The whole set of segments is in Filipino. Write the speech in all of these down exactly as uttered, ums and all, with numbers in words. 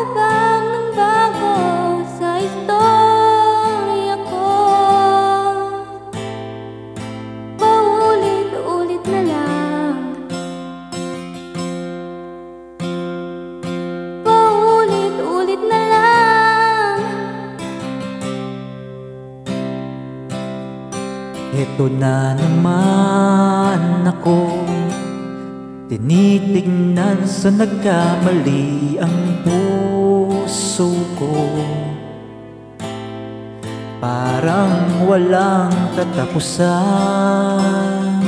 bang nagbago sa istorya ko? Paulit-ulit na lang, paulit-ulit na lang. Ito na naman ako, tinitignan sa nagkamali ang puso ko. Parang walang katapusan,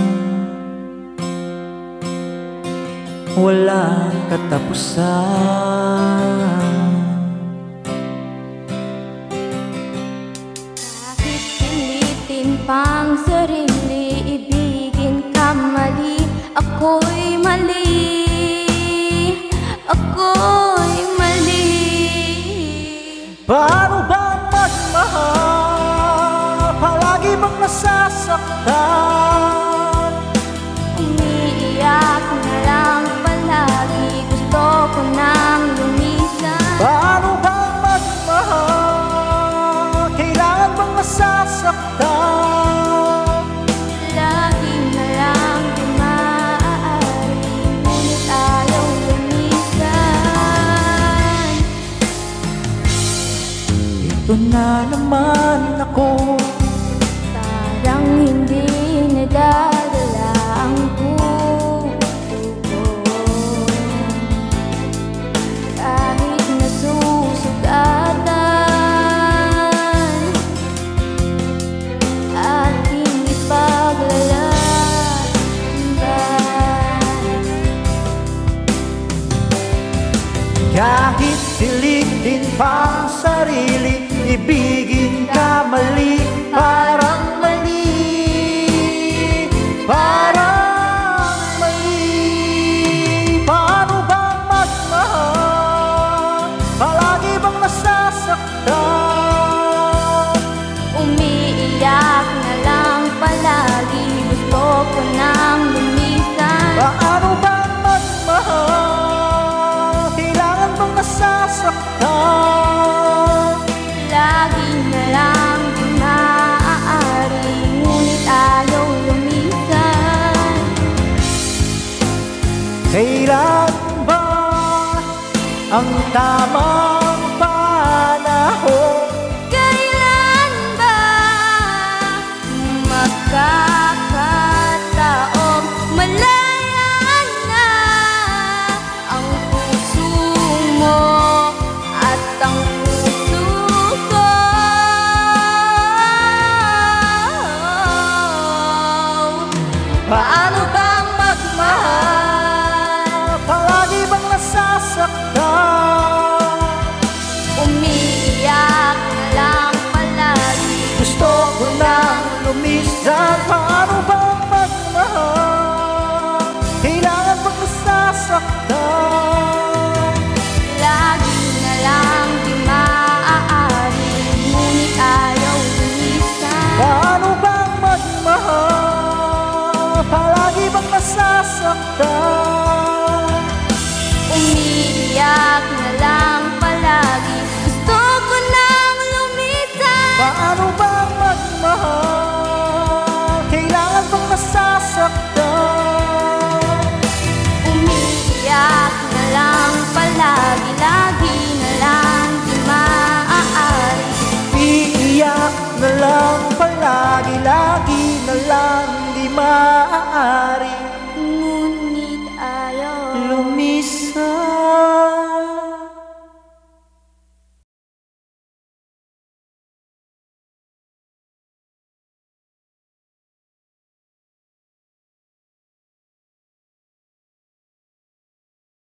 walang katapusan. Kahit pilitin pang sarili, ibigin ka mali, ako'y mali, ako'y mali. Paano bang magmahal, palagi bang nasasaktan? Umiiyak na lang palagi, gusto ko nang lumisan. Paano bang magmahal, kailangan bang nasasaktan? Lagi na lang di maaari, ngunit ayaw lumisan. Ito na naman ako, Parang hindi nadadala ang puso ko. Kahit nasusugatan, aking ipaglalaban. kahit pilitin pang sarili, ibigin ka mali, parang mali, parang mali. Paano bang magmahal, palagi bang nasasaktan? Umiiyak na lang palagi, gusto ko nang lumisan. Paano bang magmahal, kailangan bang nasasaktan? Lagi na lang di maaari, ngunit ayaw lumisan. Kailan ba ang tamang panahon? Kailan ba magkakataong malaya na ang puso mo at ang puso ko? Paano bang magmahal, palagi bang nasasaktan? Umiiyak na lang palagi, Gusto ko nang lumisan. Paano bang magmahal, kailangan bang nasasaktan? lagi na lang di maaari, ngunit ayaw lumisan. Paano bang magmahal, palagi bang nasasaktan? Umiiyak na lang palagi, gusto ko nang lumisan. Paano bang magmahal, kailangan bang nasasaktan? Umiiyak na lang palagi, lagi na lang di maaari. Iiyak na lang palagi, lagi na lang di maaari.